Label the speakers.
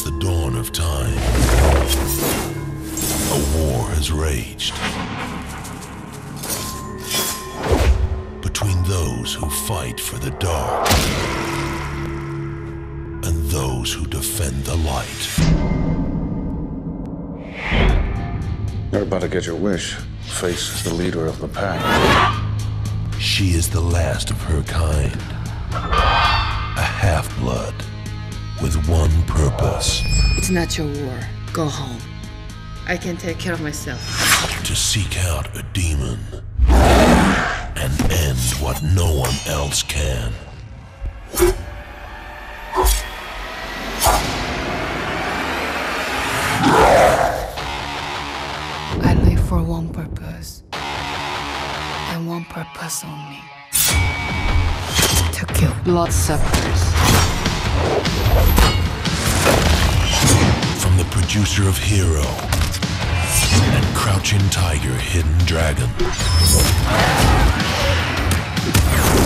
Speaker 1: Since the dawn of time, a war has raged between those who fight for the dark and those who defend the light.
Speaker 2: You're about to get your wish. Face the leader of the pack.
Speaker 1: She is the last of her kind, a half-blood with one purpose.
Speaker 3: It's not your war. Go home. I can take care of myself.
Speaker 1: To seek out a demon and end what no one else can.
Speaker 3: I live for one purpose, and one purpose only. To kill bloodsuckers.
Speaker 1: From the producer of Hero and Crouching Tiger, Hidden Dragon,